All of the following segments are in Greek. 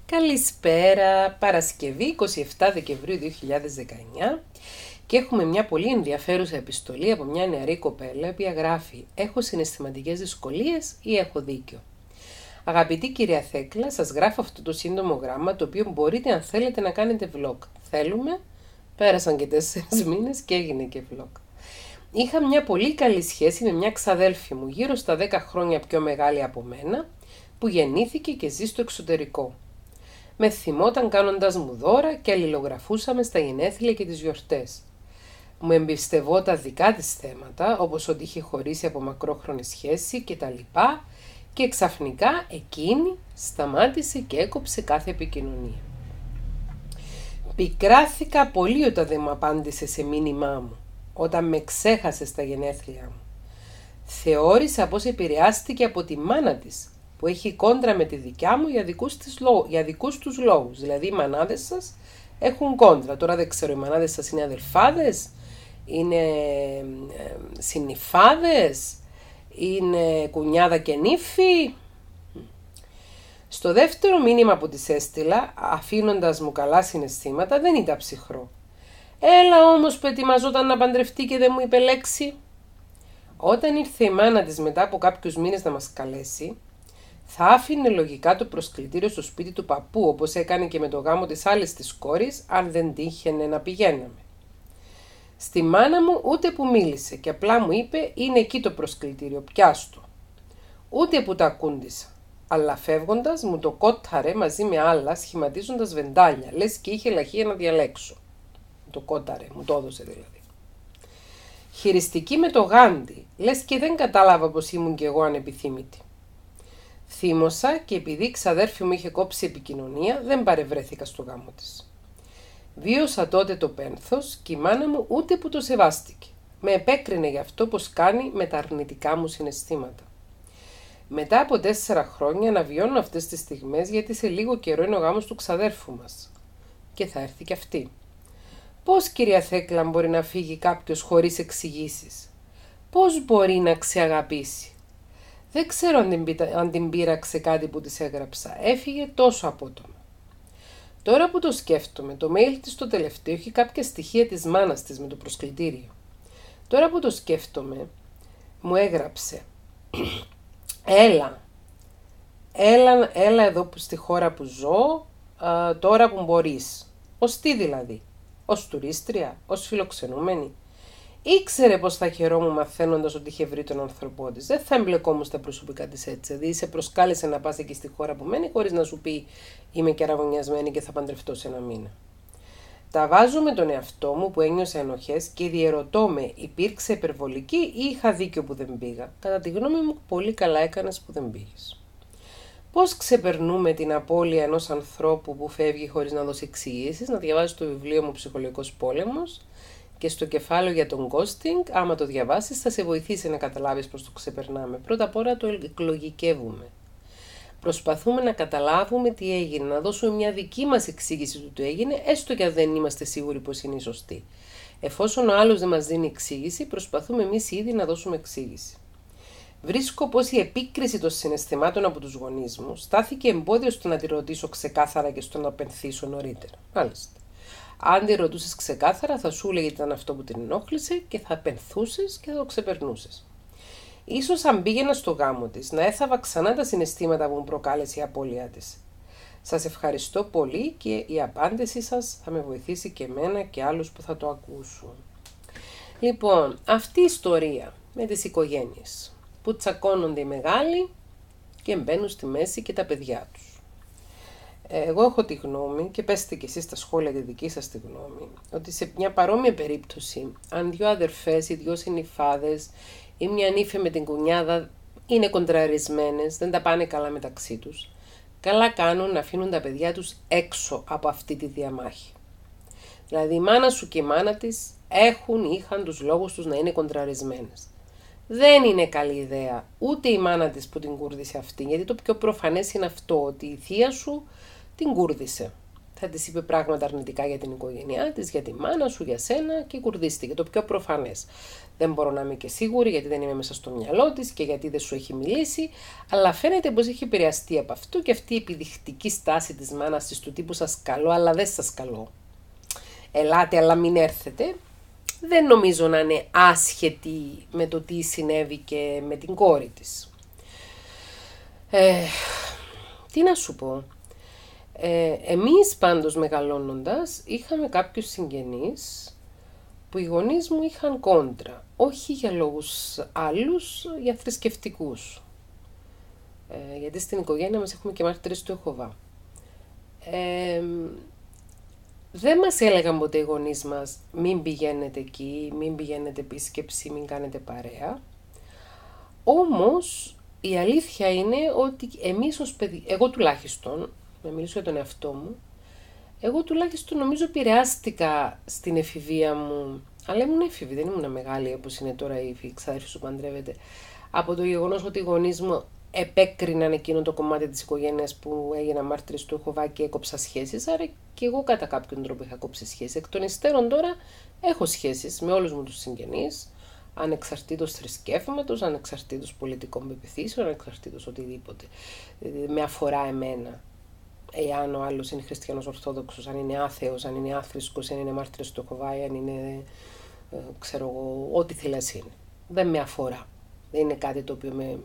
Καλησπέρα, Παρασκευή 27 Δεκεμβρίου 2019 και έχουμε μια πολύ ενδιαφέρουσα επιστολή από μια νεαρή κοπέλα η οποία γράφει «Έχω συναισθηματικές δυσκολίες ή έχω δίκιο». Αγαπητή κυρία Θέκλα, σας γράφω αυτό το σύντομο γράμμα το οποίο μπορείτε αν θέλετε να κάνετε vlog. Θέλουμε, πέρασαν και 4 μήνες και έγινε και vlog. Είχα μια πολύ καλή σχέση με μια ξαδέλφη μου, γύρω στα 10 χρόνια πιο μεγάλη από μένα, που γεννήθηκε και ζει στο εξωτερικό. Με θυμόταν κάνοντας μου δώρα και αλληλογραφούσαμε στα γενέθλια και τις γιορτές. Μου εμπιστευόταν δικά της θέματα, όπως ότι είχε χωρίσει από μακρόχρονη σχέση κτλ. Και ξαφνικά εκείνη σταμάτησε και έκοψε κάθε επικοινωνία. Πικράθηκα πολύ όταν δεν μου απάντησε σε μήνυμά μου, όταν με ξέχασε στα γενέθλια μου. Θεώρησα πως επηρεάστηκε από τη μάνα της, που έχει κόντρα με τη δικιά μου για δικούς τους λόγους. Δηλαδή οι μανάδες σας έχουν κόντρα. Τώρα δεν ξέρω, οι μανάδες σας είναι αδελφάδες, είναι συνυφάδες, είναι κουνιάδα και νύφη. Στο δεύτερο μήνυμα που της έστειλα, αφήνοντας μου καλά συναισθήματα, δεν ήταν ψυχρό. Έλα όμως που ετοιμαζόταν να παντρευτεί και δεν μου είπε λέξη. Όταν ήρθε η μάνα της μετά από κάποιους μήνες να μας καλέσει, θα άφηνε λογικά το προσκλητήριο στο σπίτι του παππού, όπως έκανε και με το γάμο της άλλης της κόρης, αν δεν τύχαινε να πηγαίναμε. Στη μάνα μου ούτε που μίλησε και απλά μου είπε «Είναι εκεί το προσκλητήριο, πιάστο». Ούτε που τα ακούντησα, αλλά φεύγοντας μου το κόταρε μαζί με άλλα σχηματίζοντας βεντάλια, λες και είχε λαχεία να διαλέξω. Το κόταρε, μου το έδωσε δηλαδή. Χειριστική με το γάντι, λες και δεν κατάλαβα πως ήμουν κι εγώ ανεπιθύμητη. Θύμωσα και επειδή η ξαδέρφη μου είχε κόψει επικοινωνία, δεν παρευρέθηκα στο γάμο της. Βίωσα τότε το πένθος και η μάνα μου ούτε που το σεβάστηκε. Με επέκρινε γι' αυτό πως κάνει με τα αρνητικά μου συναισθήματα. Μετά από 4 χρόνια να βιώνω αυτές τις στιγμές, γιατί σε λίγο καιρό είναι ο γάμος του ξαδέρφου μας. Και θα έρθει κι αυτή. Πώς, κυρία Θέκλα, μπορεί να φύγει κάποιος χωρίς εξηγήσεις? Πώς μπορεί να ξεαγαπήσει? Δεν ξέρω αν την πείραξε κάτι που της έγραψα. Έφυγε τόσο απότομα. Τώρα που το σκέφτομαι, το mail της το τελευταίο έχει κάποια στοιχεία της μάνας της με το προσκλητήριο. Τώρα που το σκέφτομαι, μου έγραψε Έλα εδώ στη χώρα που ζω, τώρα που μπορείς. Ως τι δηλαδή? Ως τουρίστρια, ως φιλοξενούμενη? Ήξερε πως θα χαιρόμουν μαθαίνοντας ότι είχε βρει τον άνθρωπό της. Δεν θα εμπλεκόμουν στα προσωπικά της έτσι. Δηλαδή σε προσκάλεσε να πας εκεί στη χώρα που μένει χωρίς να σου πει είμαι κεραυνιασμένη και θα παντρευτώ σε 1 μήνα. Τα βάζω με τον εαυτό μου που ένιωσα ενοχές και διερωτώ με υπήρξε υπερβολική ή είχα δίκιο που δεν πήγα. Κατά τη γνώμη μου πολύ καλά έκανες που δεν πήγες. Πώς ξεπερνούμε την απώλεια ενός ανθρώπου που φεύγει χωρίς να δώσει εξηγήσεις? Να διαβάζεις το βιβλίο μου «Ψυχολογικός πόλεμος» και στο κεφάλαιο για τον ghosting, άμα το διαβάσεις, θα σε βοηθήσει να καταλάβεις πώς το ξεπερνάμε. Πρώτα απ' όλα το εκλογικεύουμε. Προσπαθούμε να καταλάβουμε τι έγινε, να δώσουμε μια δική μας εξήγηση του τι έγινε, έστω και αν δεν είμαστε σίγουροι πως είναι η σωστή. Εφόσον ο άλλος δεν μας δίνει εξήγηση, προσπαθούμε εμείς ήδη να δώσουμε εξήγηση. Βρίσκω πως η επίκριση των συναισθημάτων από τους γονείς μου στάθηκε εμπόδιο στο να τη ρωτήσω ξεκάθαρα και στο να πενθήσω νωρίτερα. Μάλιστα. Αν τη ρωτούσες ξεκάθαρα, θα σου έλεγε ήταν αυτό που την ενόχλησε και θα πενθούσες και θα το ξεπερνούσες. Ίσως αν πήγαινα στο γάμο της, να έθαβα ξανά τα συναισθήματα που μου προκάλεσε η απώλειά της. Σας ευχαριστώ πολύ και η απάντησή σας θα με βοηθήσει και εμένα και άλλους που θα το ακούσουν. Λοιπόν, αυτή η ιστορία με τις οικογένειες που τσακώνονται οι μεγάλοι και μπαίνουν στη μέση και τα παιδιά τους. Εγώ έχω τη γνώμη, και πέστε και εσείς στα σχόλια τη δική σας τη γνώμη, ότι σε μια παρόμοια περίπτωση, αν 2 αδερφές ή 2 συνυφάδες ή μια νύφη με την κουνιάδα είναι κοντραρισμένες, δεν τα πάνε καλά μεταξύ τους, καλά κάνουν να αφήνουν τα παιδιά τους έξω από αυτή τη διαμάχη. Δηλαδή η μάνα σου και η μάνα της είχαν τους λόγους τους να είναι κοντραρισμένες. Δεν είναι καλή ιδέα ούτε η μάνα της που την κούρδισε αυτή, γιατί το πιο προφανές είναι αυτό, ότι η θεία σου την κούρδισε. Θα της είπε πράγματα αρνητικά για την οικογένειά της, για τη μάνα σου, για σένα και κουρδίστηκε. Το πιο προφανές. Δεν μπορώ να είμαι και σίγουρη γιατί δεν είμαι μέσα στο μυαλό της και γιατί δεν σου έχει μιλήσει, αλλά φαίνεται πως έχει επηρεαστεί από αυτό και αυτή η επιδεικτική στάση της μάνας της του τύπου σας καλώ, αλλά δεν σας καλώ. Ελάτε, αλλά μην έρθετε. Δεν νομίζω να είναι άσχετη με το τι συνέβη και με την κόρη της. Τι να σου πω. Εμείς πάντως μεγαλώνοντας είχαμε κάποιους συγγενείς που οι γονείς μου είχαν κόντρα. Όχι για λόγους άλλους, για θρησκευτικούς. Γιατί στην οικογένεια μας έχουμε και μάρτυρες του Ιεχωβά. Δεν μας έλεγαν ποτέ οι γονείς μας μην πηγαίνετε εκεί, μην πηγαίνετε επίσκεψη, μην κάνετε παρέα. Όμως η αλήθεια είναι ότι εμείς ως παιδί, εγώ τουλάχιστον, να μιλήσω για τον εαυτό μου, εγώ τουλάχιστον νομίζω επηρεάστηκα στην εφηβεία μου, αλλά ήμουν έφηβη, δεν ήμουν μεγάλη όπως είναι τώρα η ξάδερφη σου παντρεύεται, από το γεγονός ότι οι γονείς μου επέκριναν εκείνο το κομμάτι της οικογένειας που έγινα μάρτυρες του Ιεχωβά και έκοψα σχέσεις, άρα και εγώ κατά κάποιον τρόπο είχα κόψει σχέσεις. Εκ των υστέρων τώρα έχω σχέσεις με όλους μου τους συγγενείς, ανεξαρτήτως θρησκεύματος, ανεξαρτήτως πολιτικών πεποιθήσεων, ανεξαρτήτως οτιδήποτε με αφορά εμένα. Εάν ο άλλος είναι χριστιανός ορθόδοξος, αν είναι άθεος, αν είναι άθρησκος, αν είναι μάρτυρες του Ιεχωβά, αν είναι, ξέρω εγώ, ό,τι θέλει να είναι. Δεν με αφορά. Δεν είναι κάτι το οποίο με...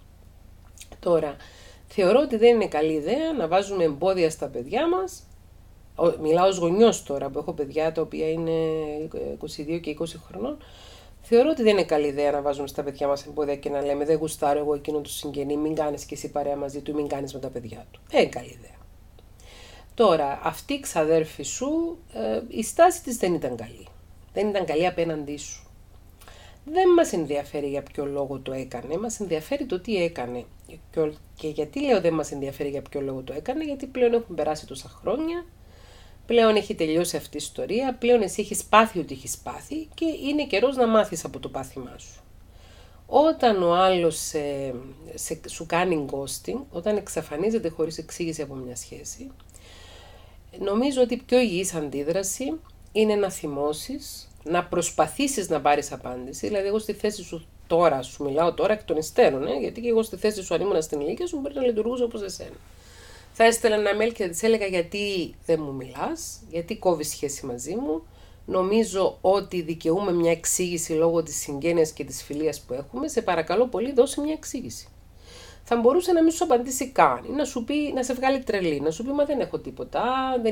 Τώρα, θεωρώ ότι δεν είναι καλή ιδέα να βάζουμε εμπόδια στα παιδιά μας. Μιλάω ως γονιός τώρα, που έχω παιδιά τα οποία είναι 22 και 20 χρονών. Θεωρώ ότι δεν είναι καλή ιδέα να βάζουμε στα παιδιά μας εμπόδια και να λέμε δεν γουστάρω εγώ εκείνον του συγγενή, μην κάνεις και εσύ παρέα μαζί του ή μην κάνεις με τα παιδιά του. Δεν είναι καλή ιδέα. Τώρα, αυτή η ξαδέρφη σου, η στάση της δεν ήταν καλή. Δεν ήταν καλή απέναντί σου. Δεν μας ενδιαφέρει για ποιο λόγο το έκανε, μας ενδιαφέρει το τι έκανε. Και γιατί λέω δεν μας ενδιαφέρει για ποιο λόγο το έκανε, γιατί πλέον έχουν περάσει τόσα χρόνια, πλέον έχει τελειώσει αυτή η ιστορία, πλέον εσύ έχεις πάθει ότι έχεις πάθει και είναι καιρός να μάθεις από το πάθημά σου. Όταν ο άλλος σου κάνει ghosting, όταν εξαφανίζεται χωρίς εξήγηση από μια σχέση, νομίζω ότι η πιο υγιής αντίδραση είναι να θυμώσεις, να προσπαθήσεις να πάρεις απάντηση. Δηλαδή, εγώ στη θέση σου τώρα, σου μιλάω τώρα εκ των υστέρων, γιατί και εγώ στη θέση σου, αν ήμουν στην ηλικία σου, μπορεί να λειτουργούσα όπως εσένα. Θα έστελνα ένα mail και θα της έλεγα γιατί δεν μου μιλάς, γιατί κόβεις σχέση μαζί μου. Νομίζω ότι δικαιούμαι μια εξήγηση λόγω της συγγένειας και της φιλίας που έχουμε. Σε παρακαλώ πολύ, δώσε μια εξήγηση. Θα μπορούσε να μην σου απαντήσει καν, να σου πει, να σε βγάλει τρελή, να σου πει μα δεν έχω τίποτα, δεν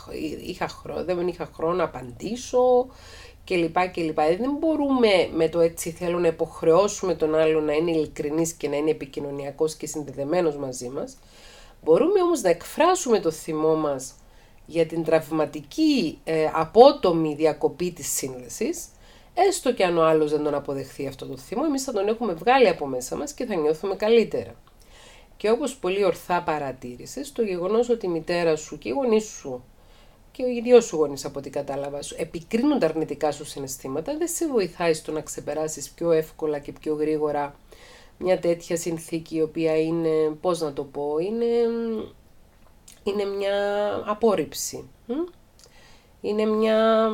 είχα χρόνο να απαντήσω κλπ. Δεν μπορούμε με το έτσι θέλω να υποχρεώσουμε τον άλλο να είναι ειλικρινής και να είναι επικοινωνιακός και συνδεδεμένος μαζί μας. Μπορούμε όμως να εκφράσουμε το θυμό μας για την τραυματική απότομη διακοπή της σύνδεσης, έστω και αν ο άλλος δεν τον αποδεχθεί αυτό το θυμό, εμείς θα τον έχουμε βγάλει από μέσα μας και θα νιώθουμε καλύτερα. Και όπως πολύ ορθά παρατήρησες, το γεγονός ότι η μητέρα σου και οι γονείς σου και οι δυο σου γονείς από ό,τι κατάλαβα σου επικρίνουν τα αρνητικά σου συναισθήματα, δεν σε βοηθάει στο να ξεπεράσεις πιο εύκολα και πιο γρήγορα μια τέτοια συνθήκη η οποία είναι, πώς να το πω, είναι μια απόρριψη. Είναι μια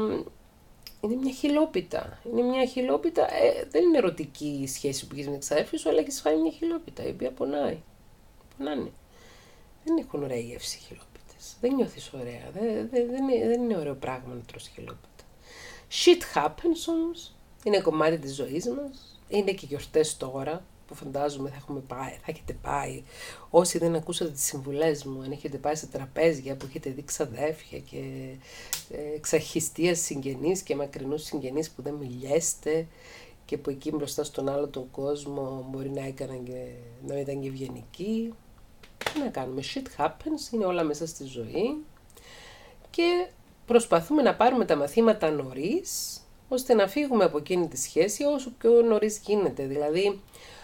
χιλόπιτα. Είναι μια χιλόπιτα, δεν είναι ερωτική η σχέση που έχεις με την ξαδέρφη σου, αλλά έχεις φάει μια χιλόπιτα η οποία πονάει. Πονάνε. Δεν έχουν ωραία γεύση χιλόπιτες. Δεν νιώθεις ωραία. Δεν είναι ωραίο πράγμα να τρως χιλόπιτα. Shit happens όμως. Είναι κομμάτι της ζωής μας. Είναι και γιορτές τώρα που φαντάζομαι θα έχετε πάει. Όσοι δεν ακούσατε τις συμβουλές μου, αν έχετε πάει σε τραπέζια που έχετε δει ξαδέρφια και εξαχιστίας συγγενείς και μακρινούς συγγενείς που δεν μιλιέστε και που εκεί μπροστά στον άλλο τον κόσμο μπορεί να ήταν και ευγενικοί. Τι να κάνουμε, shit happens, είναι όλα μέσα στη ζωή και προσπαθούμε να πάρουμε τα μαθήματα νωρίς, ώστε να φύγουμε από εκείνη τη σχέση όσο πιο νωρίς γίνεται. Δηλαδή,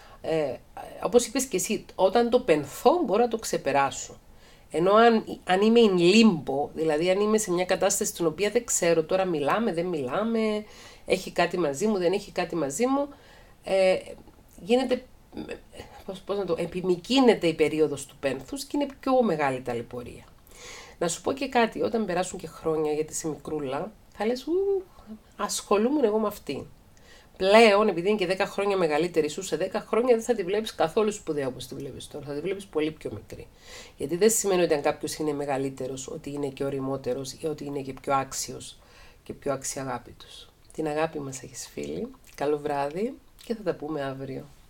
όπως είπες και εσύ, όταν το πενθώ μπορώ να το ξεπεράσω. Ενώ αν είμαι in limbo, δηλαδή αν είμαι σε μια κατάσταση στην οποία δεν ξέρω τώρα μιλάμε, δεν μιλάμε, έχει κάτι μαζί μου, δεν έχει κάτι μαζί μου, γίνεται, επιμικρύνεται η περίοδος του πένθους και είναι πιο μεγάλη ταλαιπωρία. Να σου πω και κάτι, όταν περάσουν και χρόνια, γιατί είσαι μικρούλα, θα λες, ασχολούμαι εγώ με αυτή. Πλέον, επειδή είναι και 10 χρόνια μεγαλύτερη σου, σε 10 χρόνια δεν θα τη βλέπεις καθόλου σπουδαία όπως τη βλέπεις τώρα. Θα τη βλέπεις πολύ πιο μικρή. Γιατί δεν σημαίνει ότι αν κάποιος είναι μεγαλύτερος, ότι είναι και ωριμότερος ή ότι είναι και πιο άξιος και πιο αξιαγάπητος. Την αγάπη μας έχεις, φίλοι. Καλό βράδυ και θα τα πούμε αύριο.